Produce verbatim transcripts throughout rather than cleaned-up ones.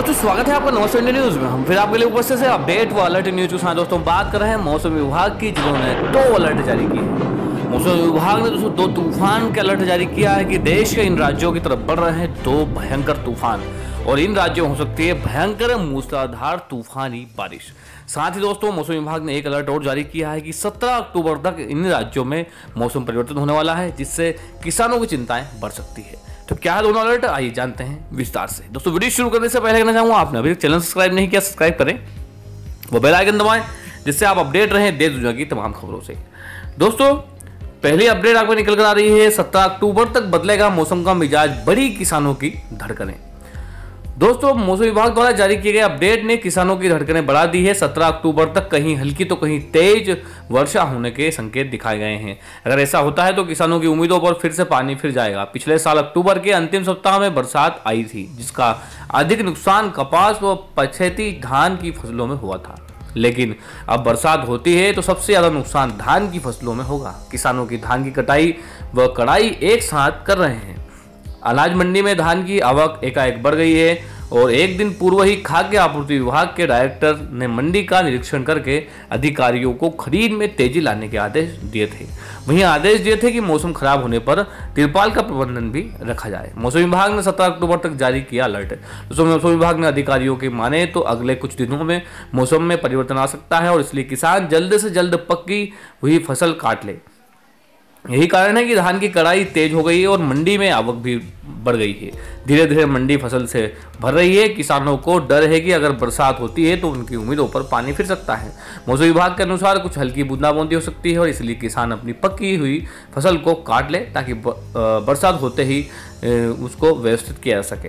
दोस्तों स्वागत है आपका नमस्ते इंडिया न्यूज में। हम फिर आपके लिए उपस्थित है अपडेट व अलर्ट न्यूज के साथ। दोस्तों बात कर रहे हैं मौसम विभाग की, जिन्होंने दो अलर्ट जारी किए हैं। मौसम विभाग ने दोस्तों दो तूफान के अलर्ट जारी किया है कि देश के इन राज्यों की तरफ बढ़ रहे हैं दो भयंकर तूफान, और इन राज्यों में हो सकती है भयंकर मूसलाधार तूफानी बारिश। साथ ही दोस्तों मौसम विभाग ने एक अलर्ट और जारी किया है कि सत्रह अक्टूबर तक इन राज्यों में मौसम परिवर्तन होने वाला है, जिससे किसानों की चिंताएं बढ़ सकती है। तो क्या है दोनों अलर्ट, आइए जानते हैं विस्तार से। दोस्तों वीडियो शुरू करने से पहले कहना चाहूंगा, आपने अभी तक चैनल सब्सक्राइब नहीं किया, सब्सक्राइब करें, वो बेल आइकन दबाएं, जिससे आप अपडेट रहें देश दुनिया की तमाम खबरों से। दोस्तों पहली अपडेट आपको निकल कर आ रही है, सत्रह अक्टूबर तक बदलेगा मौसम का मिजाज, बड़ी किसानों की धड़कनें। दोस्तों मौसम विभाग द्वारा जारी किए गए अपडेट ने किसानों की धड़कनें बढ़ा दी है। सत्रह अक्टूबर तक कहीं हल्की तो कहीं तेज वर्षा होने के संकेत दिखाए गए हैं। अगर ऐसा होता है तो किसानों की उम्मीदों पर फिर से पानी फिर जाएगा। पिछले साल अक्टूबर के अंतिम सप्ताह में बरसात आई थी, जिसका अधिक नुकसान कपास व पछेती धान की फसलों में हुआ था, लेकिन अब बरसात होती है तो सबसे ज्यादा नुकसान धान की फसलों में होगा। किसानों की धान की कटाई व कड़ाई एक साथ कर रहे हैं। अनाज मंडी में धान की आवक एकाएक बढ़ गई है, और एक दिन पूर्व ही खाद्य आपूर्ति विभाग के डायरेक्टर ने मंडी का निरीक्षण करके अधिकारियों को खरीद में तेजी लाने के आदेश दिए थे। वहीं आदेश दिए थे कि मौसम खराब होने पर तिरपाल का प्रबंधन भी रखा जाए। मौसम विभाग ने सत्रह अक्टूबर तक जारी किया अलर्ट। दोस्तों मौसम विभाग ने अधिकारियों की माने तो अगले कुछ दिनों में मौसम में परिवर्तन आ सकता है, और इसलिए किसान जल्द से जल्द पक्की हुई फसल काट ले। यही कारण है कि धान की कड़ाई तेज हो गई है और मंडी में आवक भी बढ़ गई है। धीरे धीरे मंडी फसल से भर रही है। किसानों को डर है कि अगर बरसात होती है तो उनकी उम्मीदों पर पानी फिर सकता है। मौसम विभाग के अनुसार कुछ हल्की बूंदाबांदी हो सकती है, और इसलिए किसान अपनी पकी हुई फसल को काट ले, ताकि बरसात होते ही उसको व्यवस्थित किया जा सके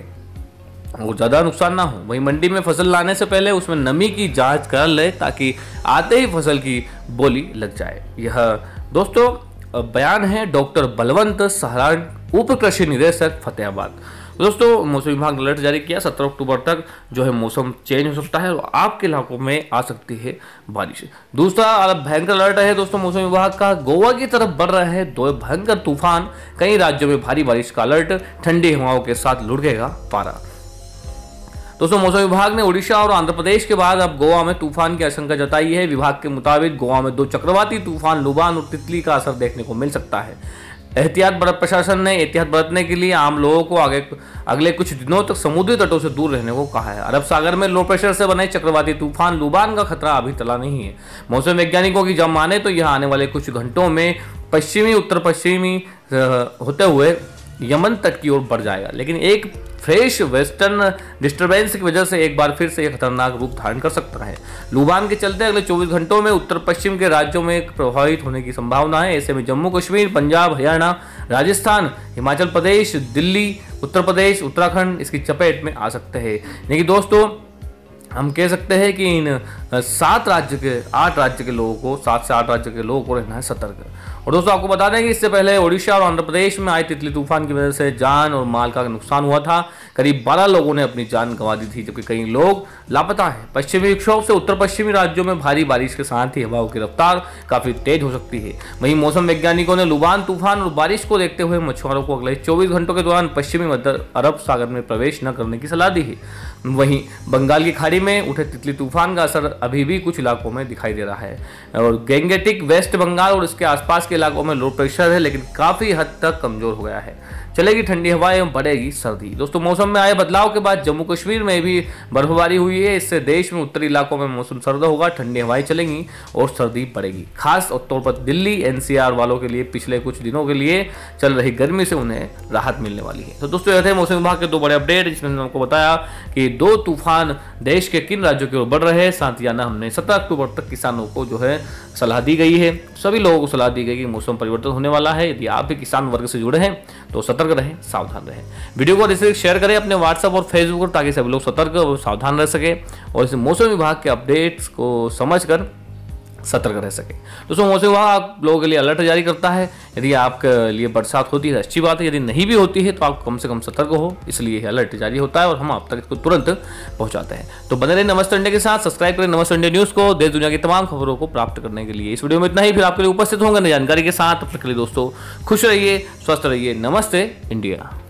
और ज़्यादा नुकसान ना हो। वहीं मंडी में फसल लाने से पहले उसमें नमी की जाँच कर ले, ताकि आते ही फसल की बोली लग जाए। यह दोस्तों बयान है डॉक्टर बलवंत सहरान, उप कृषि निदेशक फतेहाबाद। दोस्तों मौसम विभाग ने अलर्ट जारी किया, सत्रह अक्टूबर तक जो है मौसम चेंज हो सकता है और आपके इलाकों में आ सकती है बारिश। दूसरा भयंकर अलर्ट है दोस्तों मौसम विभाग का, गोवा की तरफ बढ़ रहे हैं दो भयंकर तूफान, कई राज्यों में भारी बारिश का अलर्ट, ठंडी हवाओं के साथ लुढ़केगा पारा। दोस्तों मौसम विभाग ने उड़ीसा और आंध्र प्रदेश के बाद अब गोवा में तूफान की आशंका जताई है। विभाग के मुताबिक गोवा में दो चक्रवाती तूफान लुबान और तितली का असर देखने को मिल सकता है। एहतियात बरत प्रशासन ने एहतियात बरतने के लिए आम लोगों को आगे अगले कुछ दिनों तक समुद्री तटों से दूर रहने को कहा है। अरब सागर में लो प्रेशर से बने चक्रवाती तूफान लुबान का खतरा अभी टला नहीं है। मौसम वैज्ञानिकों की जब माने तो यह आने वाले कुछ घंटों में पश्चिमी उत्तर पश्चिमी होते हुए यमन तट की ओर बढ़ जाएगा, लेकिन एक फ्रेश वेस्टर्न डिस्टर्बेंस की वजह से एक बार फिर से यह खतरनाक रूप धारण कर सकता है। लुबान के चलते अगले चौबीस घंटों में उत्तर पश्चिम के राज्यों में प्रभावित होने की संभावना है। ऐसे में जम्मू कश्मीर, पंजाब, हरियाणा, राजस्थान, हिमाचल प्रदेश, दिल्ली, उत्तर प्रदेश, उत्तराखंड इसकी चपेट में आ सकते हैं। लेकिन दोस्तों हम कह सकते हैं कि इन सात राज्य के आठ राज्य के लोगों को सात से आठ राज्य के लोगों को रहना है सतर्क। और दोस्तों आपको बता दें कि इससे पहले ओडिशा और आंध्र प्रदेश में आए तितली तूफान की वजह से जान और माल का नुकसान हुआ था। करीब बारह लोगों ने अपनी जान गंवा दी थी, जबकि कई लोग लापता हैं। पश्चिमी विक्षोभ से उत्तर पश्चिमी राज्यों में भारी बारिश के साथ ही हवाओं की रफ्तार काफी तेज हो सकती है। वहीं मौसम वैज्ञानिकों ने लुबान तूफान और बारिश को देखते हुए मछुआरों को अगले चौबीस घंटों के दौरान पश्चिमी मध्य अरब सागर में प्रवेश न करने की सलाह दी है। वहीं बंगाल की खाड़ी में उठे तितली तूफान का असर अभी भी कुछ इलाकों में दिखाई दे रहा है, और गैंगेटिक वेस्ट बंगाल और इसके आसपास के इलाकों में लो प्रेशर है, लेकिन काफी हद तक कमजोर हो गया है। चलेगी ठंडी हवाएं एवं बढ़ेगी सर्दी। दोस्तों मौसम में आए बदलाव के बाद जम्मू कश्मीर में भी बर्फबारी हुई है। इससे देश में उत्तरी इलाकों में मौसम सर्द होगा, ठंडी हवाएं चलेंगी और सर्दी बढ़ेगी। खास तौर पर दिल्ली एनसीआर वालों के लिए पिछले कुछ दिनों के लिए चल रही गर्मी से उन्हें राहत मिलने वाली है। तो दोस्तों यह थे मौसम विभाग के दो बड़े अपडेट, जिसमें हमने आपको बताया कि दो तूफान देश के किन राज्यों की ओर बढ़ रहे हैं। साथ ही आना हमने सत्रह अक्टूबर तक किसानों को जो है सलाह दी गई है। सभी लोगों को सलाह दी गई कि मौसम परिवर्तन होने वाला है। यदि आप भी किसान वर्ग से जुड़े हैं तो सतर्क रहें, सावधान रहें। वीडियो को अधिक शेयर करें अपने व्हाट्सएप और फेसबुक पर, ताकि सभी लोग सतर्क और सावधान रह सके और इस मौसम विभाग के अपडेट्स को समझकर सतर्क रह सके। दोस्तों मौसम विभाग आप लोगों के लिए अलर्ट जारी करता है। यदि आपके लिए बरसात होती है तो अच्छी बात है, यदि नहीं भी होती है तो आप कम से कम सतर्क हो, इसलिए अलर्ट जारी होता है और हम आप तक इसको तुरंत पहुंचाते हैं। तो बने रहे नमस्ते इंडिया के साथ, सब्सक्राइब करें नमस्ते इंडिया न्यूज को देश दुनिया की तमाम खबरों को प्राप्त करने के लिए। इस वीडियो में इतना ही, फिर आपके लिए उपस्थित होंगे नई जानकारी के साथ। तब तक के लिए दोस्तों खुश रहिए, स्वस्थ रहिए। नमस्ते इंडिया।